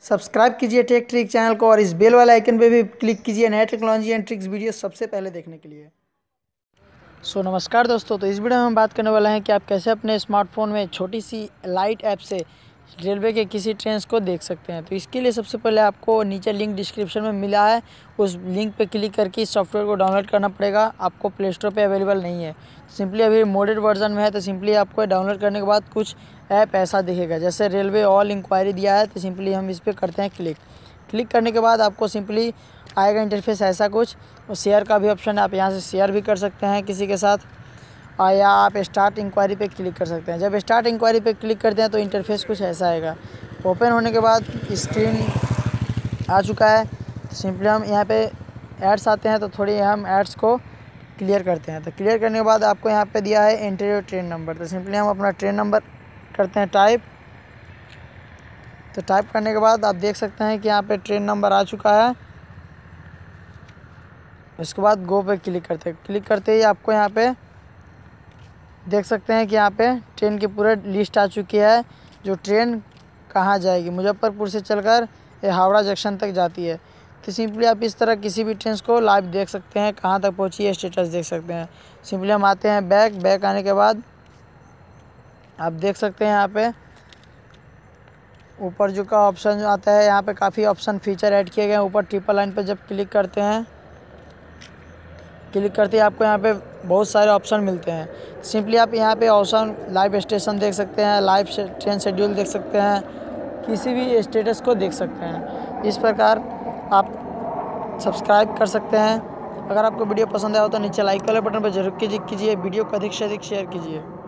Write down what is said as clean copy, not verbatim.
Subscribe कीजिए take trick channel को और इस बेल वाले आइकन पे भी क्लिक कीजिए नए टेक्नोलॉजी एंड ट्रिक्स वीडियो सबसे पहले देखने के लिए। नमस्कार दोस्तों, तो इस वीडियो में हम बात करने वाले हैं कि आप कैसे अपने स्मार्टफोन में छोटी सी लाइट ऐप से रेलवे के किसी ट्रेन को देख सकते हैं। तो इसके लिए सबसे पहले आपको नीचे लिंक डिस्क्रिप्शन में मिला है, उस लिंक पे क्लिक करके इस सॉफ्टवेयर को डाउनलोड करना पड़ेगा। आपको प्ले स्टोर पे अवेलेबल नहीं है, सिंपली अभी मोडेड वर्जन में है। तो सिंपली आपको डाउनलोड करने के बाद कुछ ऐप ऐसा दिखेगा, जैसे रेलवे ऑल इंक्वायरी दिया है। तो सिंपली हम इस पर करते हैं क्लिक करने के बाद आपको सिंपली आएगा इंटरफेस ऐसा कुछ। और शेयर का भी ऑप्शन है, आप यहाँ से शेयर भी कर सकते हैं किसी के साथ, या आप स्टार्ट इंक्वायरी पे क्लिक कर सकते हैं। जब स्टार्ट इंक्वायरी पे क्लिक करते हैं तो इंटरफेस कुछ ऐसा आएगा। ओपन होने के बाद स्क्रीन आ चुका है। सिंपली हम यहाँ पे एड्स आते हैं, तो थोड़ी हम एड्स को क्लियर करते हैं। तो क्लियर करने के बाद आपको यहाँ पे दिया है एंटर योर ट्रेन नंबर। तो सिंपली हम अपना ट्रेन नंबर करते हैं टाइप। तो टाइप करने के बाद आप देख सकते हैं कि यहाँ पे ट्रेन नंबर आ चुका है। उसके बाद गो पे क्लिक करते हैं। क्लिक करते ही आपको यहाँ पे देख सकते हैं कि यहाँ पे ट्रेन की पूरे लिस्ट आ चुकी है, जो ट्रेन कहाँ जाएगी। मुजफ्फरपुर से चलकर ये हावड़ा जंक्शन तक जाती है। तो सिंपली आप इस तरह किसी भी ट्रेन को लाइव देख सकते हैं, कहाँ तक पहुँची है स्टेटस देख सकते हैं। सिंपली हम आते हैं बैक आने के बाद आप देख सकते हैं यहाँ पे ऊपर जो का ऑप्शन जो आता है, यहाँ पे काफ़ी ऑप्शन फीचर ऐड किए गए हैं। ऊपर ट्रिपल लाइन पर जब क्लिक करते हैं, क्लिक करते ही आपको यहाँ पे बहुत सारे ऑप्शन मिलते हैं। सिंपली आप यहाँ पे ऑप्शन लाइव स्टेशन देख सकते हैं, लाइव ट्रेन शेड्यूल देख सकते हैं, किसी भी स्टेटस को देख सकते हैं। इस प्रकार आप सब्सक्राइब कर सकते हैं। अगर आपको वीडियो पसंद आया हो तो नीचे लाइक वाले बटन पर जरूर कीजिए। वीडियो को अधिक से अधिक शेयर कीजिए।